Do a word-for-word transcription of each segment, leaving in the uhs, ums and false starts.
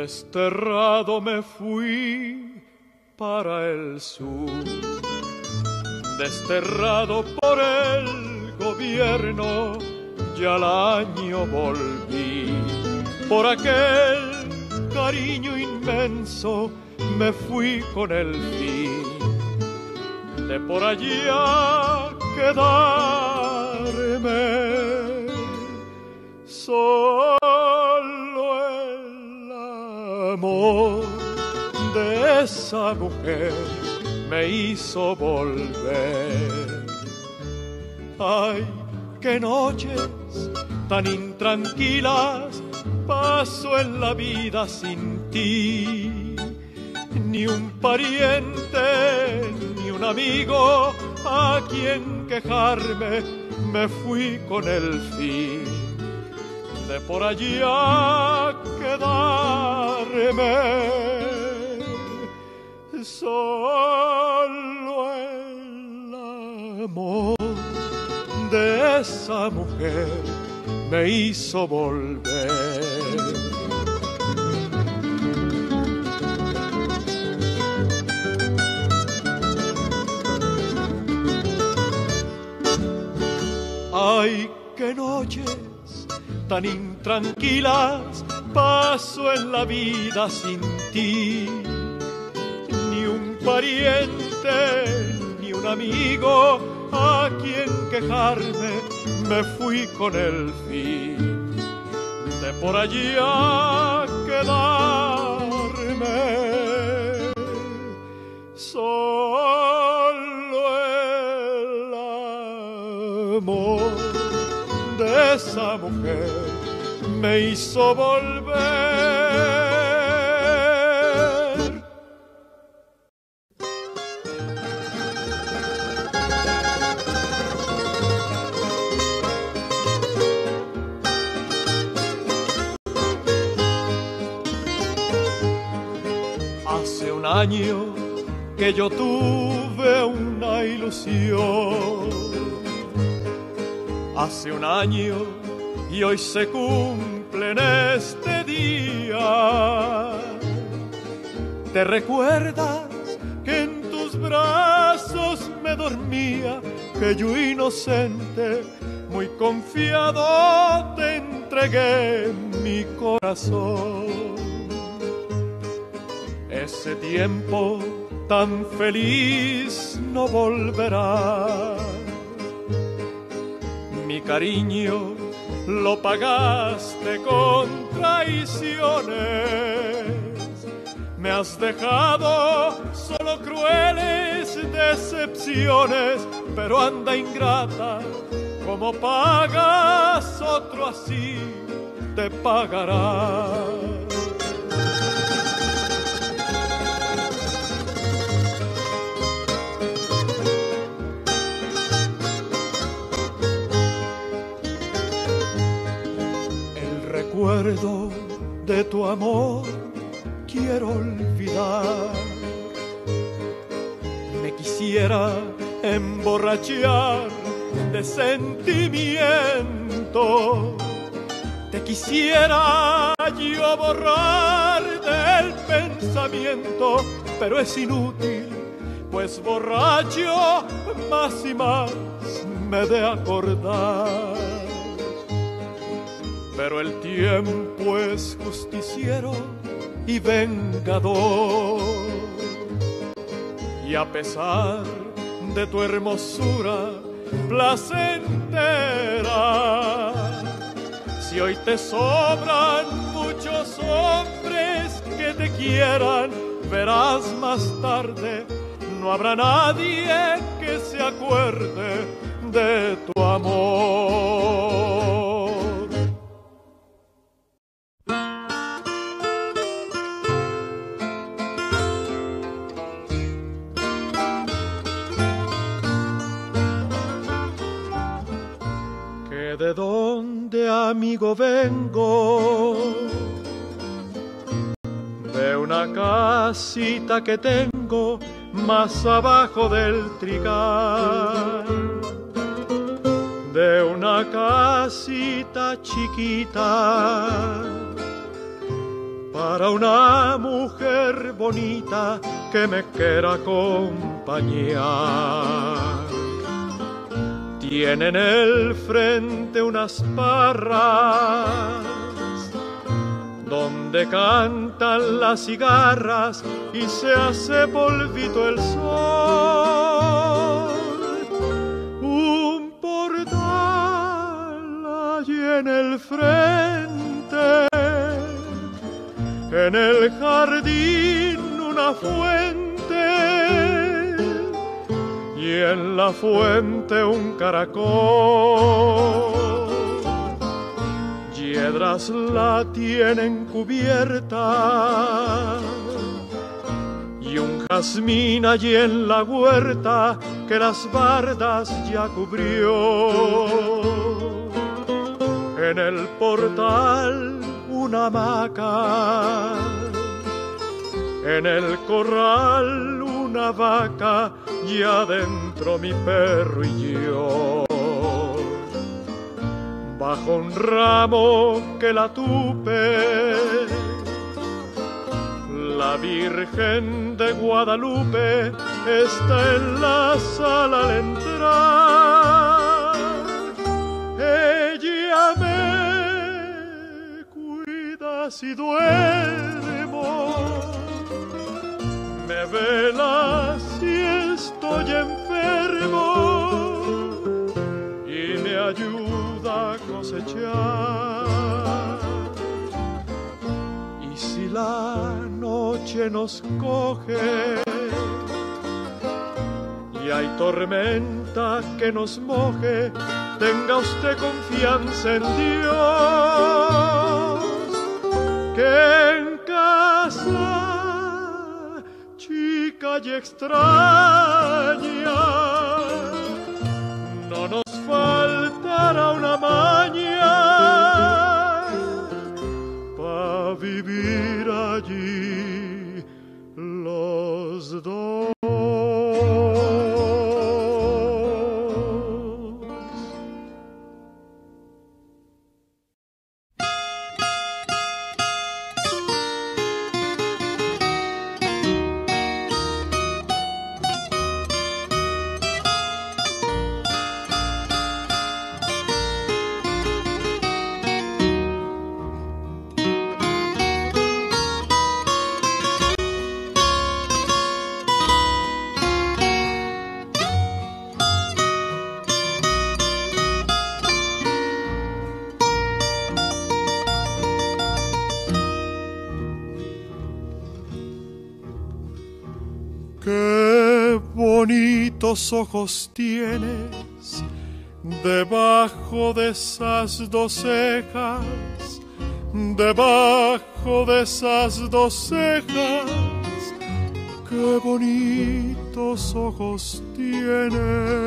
Desterrado me fui para el sur, desterrado por el gobierno, ya al año volví. Por aquel cariño inmenso me fui con el fin de por allá quedarme. Solo el amor de esa mujer me hizo volver. Ay, qué noches tan intranquilas paso en la vida sin ti. Ni un pariente, ni un amigo a quien quejarme, me fui con el fin de por allí a quedarme. Solo el amor de esa mujer me hizo volver. Ay, qué noches tan intranquilas paso en la vida sin ti. Ni un pariente, ni un amigo a quien quejarme, me fui con el fin de por allí a quedarme. Solo el amor de esa mujer me hizo volver. Hace un año que yo tuve una ilusión. Hace un año y hoy se cumple en este día. ¿Te recuerdas que en tus brazos me dormía? Que yo inocente, muy confiado, te entregué mi corazón. Ese tiempo tan feliz no volverá. Mi cariño lo pagaste con traiciones. Me has dejado solo crueles decepciones. Pero anda ingrata, como pagas otro así te pagará. El recuerdo de tu amor quiero olvidar. Me quisiera emborrachar de sentimiento. Te quisiera yo borrar del pensamiento, pero es inútil, pues borracho más y más me de acordar. Pero el tiempo es justiciero y vengador, y a pesar de tu hermosura placentera, si hoy te sobran muchos hombres que te quieran, verás más tarde, no habrá nadie que se acuerde de tu amor. ¿De dónde, amigo, vengo? De una casita que tengo más abajo del trigal. De una casita chiquita para una mujer bonita que me quiera acompañar. Tiene en el frente unas parras donde cantan las cigarras y se hace polvito el sol. Un portal allí en el frente, en el jardín una fuente y en la fuente un caracol. Piedras la tienen cubierta y un jazmín allí en la huerta que las bardas ya cubrió. En el portal una hamaca, en el corral una vaca y adentro mi perro y yo. Bajo un ramo que la tupe, la Virgen de Guadalupe está en la sala al entrar. Ella me cuida si duermo, me vela si estoy enfermo y me ayuda a cosechar. Y si la noche nos coge y hay tormenta que nos moje, tenga usted confianza en Dios, que en casa chica y extraña no nos faltará una maña pa' vivir allí los dos. Qué bonitos ojos tienes debajo de esas dos cejas, debajo de esas dos cejas. Qué bonitos ojos tienes.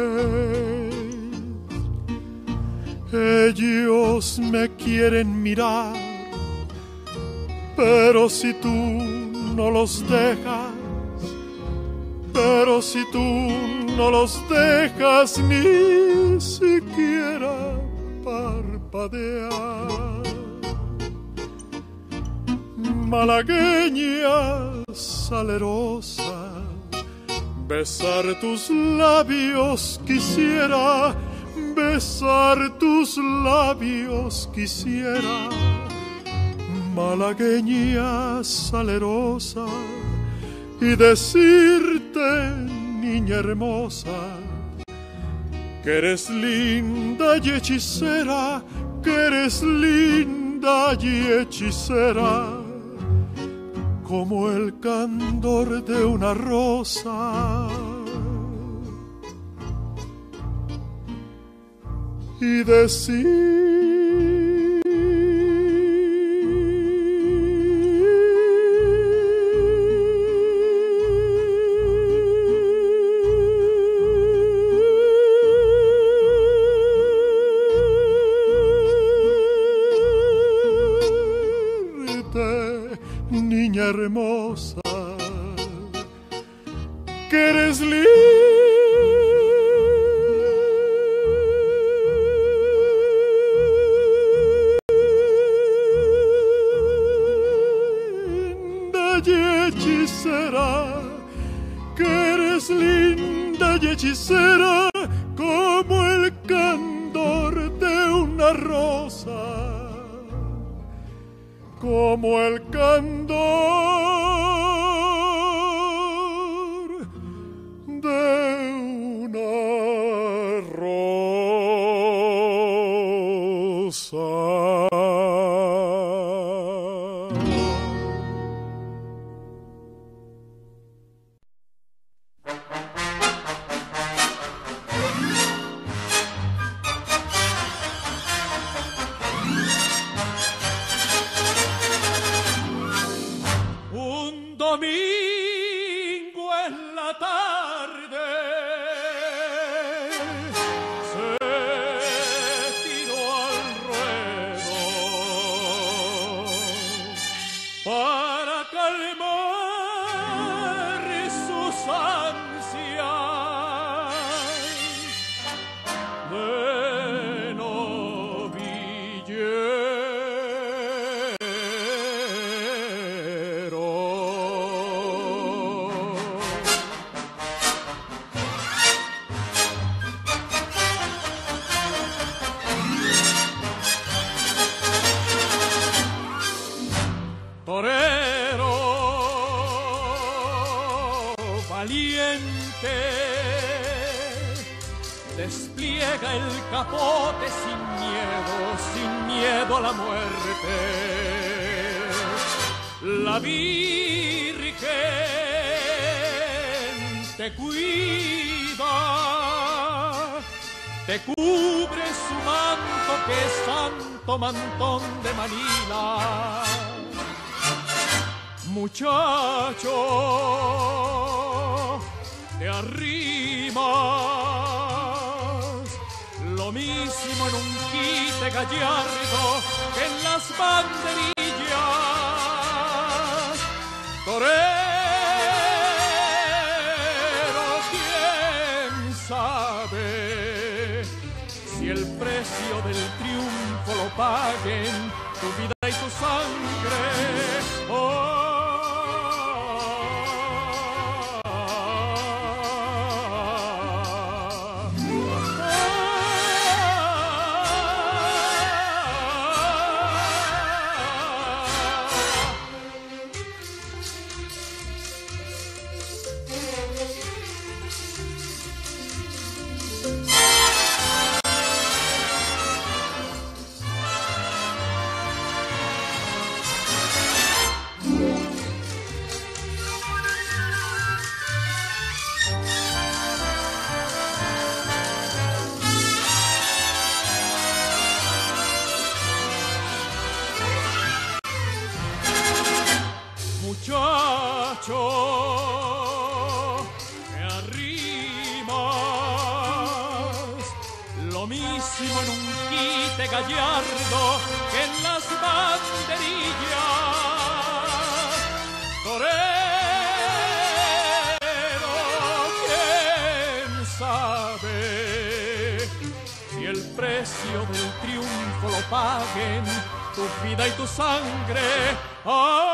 Ellos me quieren mirar, pero si tú no los dejas, pero si tú no los dejas ni siquiera parpadear. Malagueña salerosa, besar tus labios quisiera, besar tus labios quisiera. Malagueña salerosa, y decirte, niña hermosa, que eres linda y hechicera, que eres linda y hechicera, como el candor de una rosa. Y decir niña hermosa, que eres linda tierra, que eres linda y hechicera como el candor de una rosa, como el candor de una rosa. Domingo en la tarde se tiró al ruedo para calmar sus ansias de novillero. Torero valiente, despliega el capote sin miedo, sin miedo a la muerte. La Virgen te cuida, te cubre su manto que es santo mantón de Manila. Muchacho, te arrimas lo mismo en un quite gallardo que en las banderillas. Torero, quién sabe si el precio del triunfo lo paguen tu vida y tu sangre. Oh, muchacho, te arrimas lo mismo en un quite gallardo que en las banderillas. Torero, quién sabe si el precio del triunfo lo paguen tu vida y tu sangre. ¡Ah!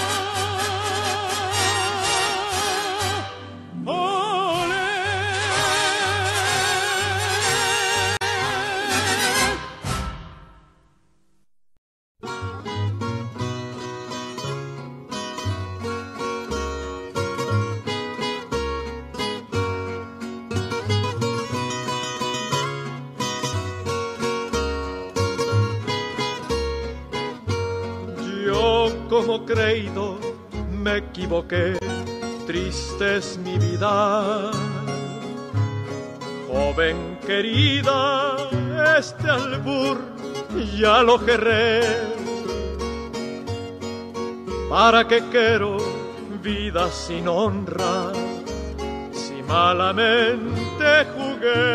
Como creído me equivoqué, triste es mi vida. Joven querida, este albur ya lo gerré. ¿Para qué quiero vida sin honra si malamente jugué?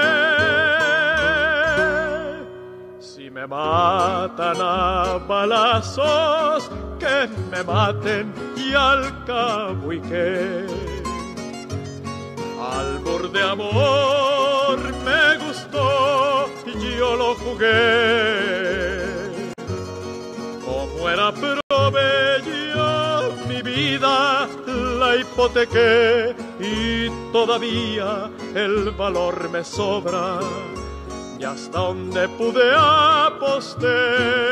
Si me matan a balazos, que me maten y al cabo y qué. Albur de amor me gustó y yo lo jugué. Como era provecho mi vida la la hipotequé y todavía el valor me sobra. Y hasta donde pude aposté.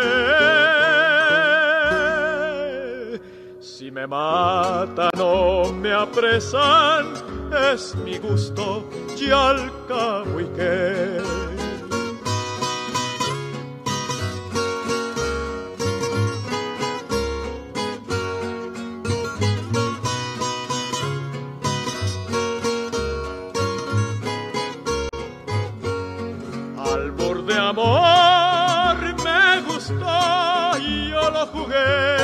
Si me matan o me apresan, es mi gusto y al cabo y qué. Albur de amor me gustó y yo lo jugué.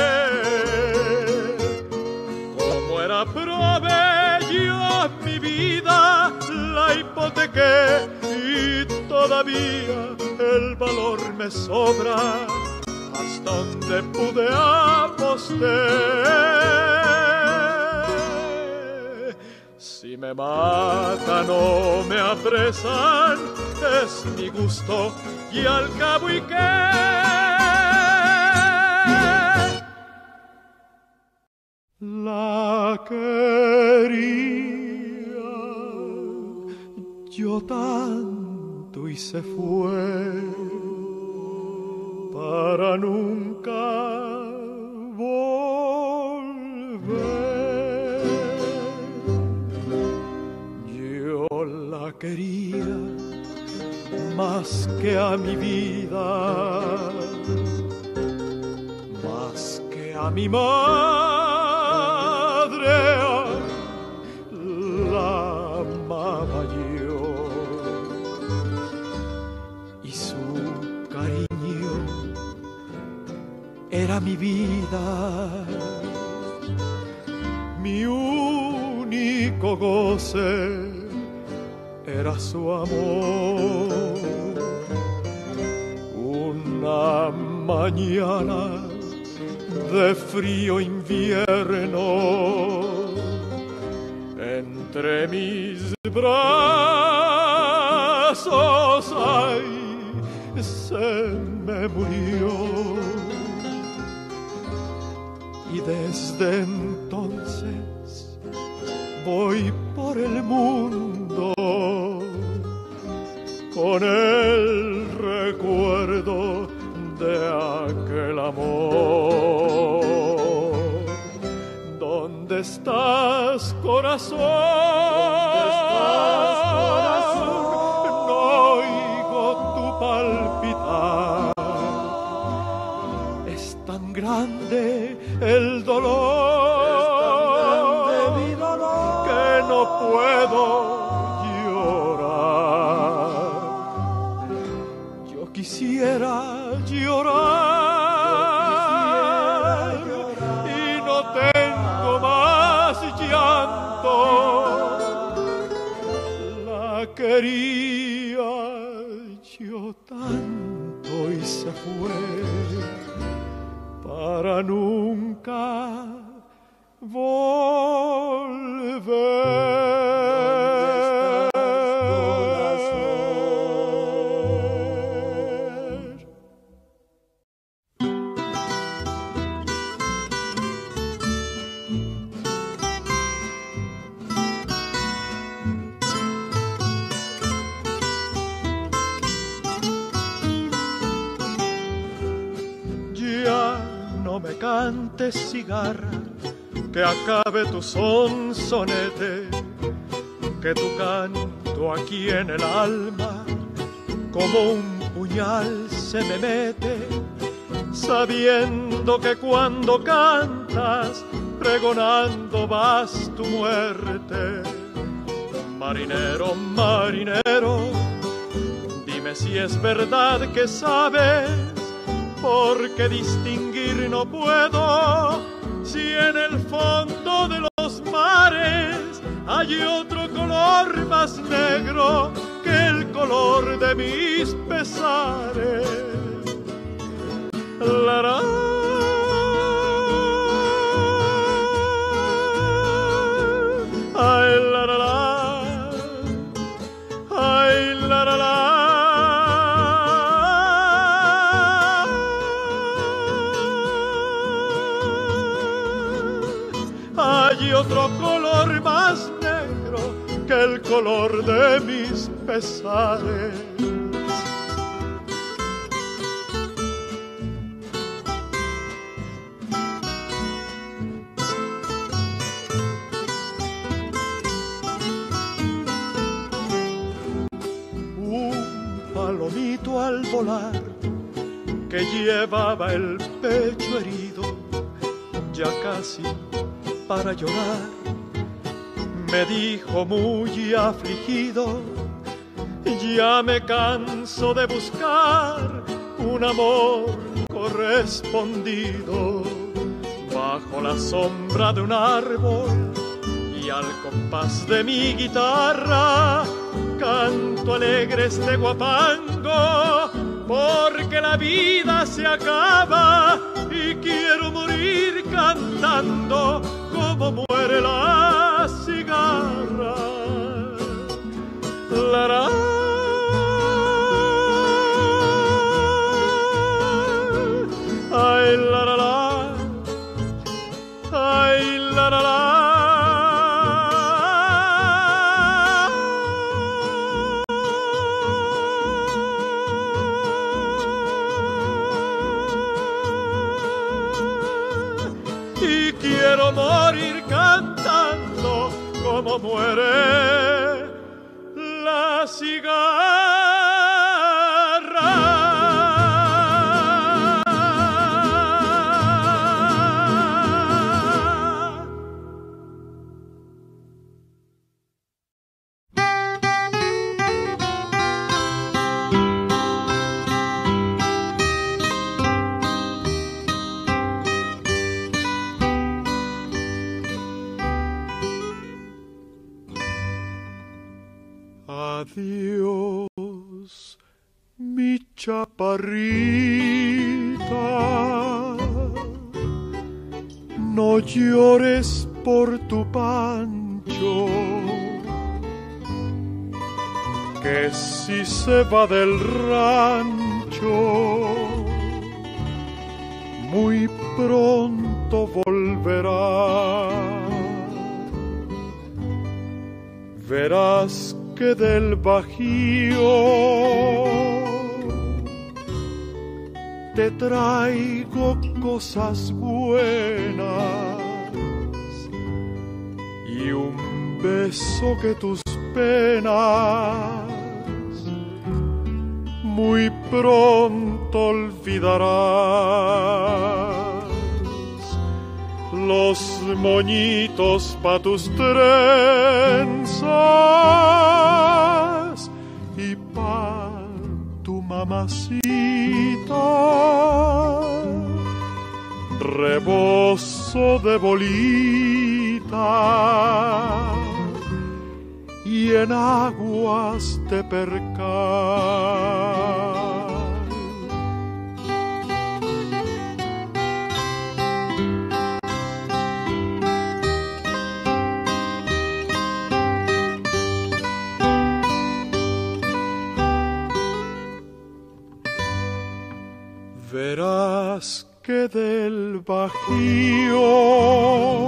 Como era provecho mi vida, la hipotequé y todavía el valor me sobra. Hasta donde pude aposté. Si me matan o me apresan, es mi gusto y al cabo y qué. La quería yo tanto y se fue para nunca volver. Yo la quería más que a mi vida, más que a mi madre, la amaba yo. Y su cariño era mi vida, mi único goce era su amor. Una mañana de frío invierno, entre mis brazos, ay, se me murió. Y desde entonces voy por el mundo con el recuerdo de aquel amor. ¿Dónde estás, corazón? ¿Dónde estás, corazón? No oigo tu palpitar. Es tan grande el dolor, es tan grande mi dolor, que no puedo llorar. Yo quisiera llorar, yo quisiera llorar y no tengo más llanto. La quería yo tanto y se fue para nunca volver. No me cantes, cigarra, que acabe tu sonsonete, que tu canto aquí en el alma como un puñal se me mete, sabiendo que cuando cantas pregonando vas tu muerte. Marinero, marinero, dime si es verdad que sabes, porque distinguir no puedo si en el fondo de los mares hay otro color más negro que el color de mis pesares. La, la, ay, la, la, la, ay, la, la, la. Hay otro el color de mis pesares. Palomito al volar, que llevaba el pecho herido, ya casi para llorar, me dijo muy afligido: ya me canso de buscar un amor correspondido. Bajo la sombra de un árbol y al compás de mi guitarra, canto alegre este guapango, porque la vida se acaba y quiero morir cantando como muere la cigarra. La, la, ay, la, la, la, ay, la, la, la. Quiero morir cantando como muere la cigarra. Adiós, mi chaparrita, no llores por tu Pancho, que si se va del rancho, muy pronto volverá. Verás que del Bajío te traigo cosas buenas y un beso que tus penas muy pronto olvidarás. Los moñitos pa' tus trenzas y pa' tu mamacita, rebozo de bolita y en aguas de percal. Verás que del Bajío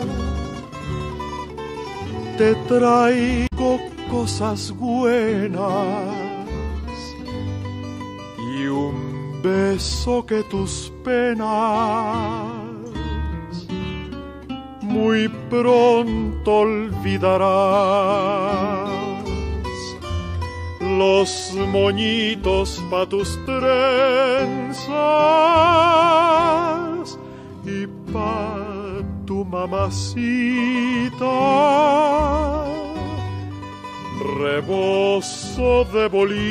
te traigo cosas buenas y un beso que tus penas muy pronto olvidarás. Los moñitos pa' tus trenzas y pa' tu mamacita, rebozo de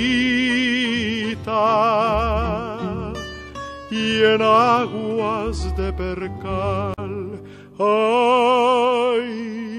bolita y en aguas de percal. Ay,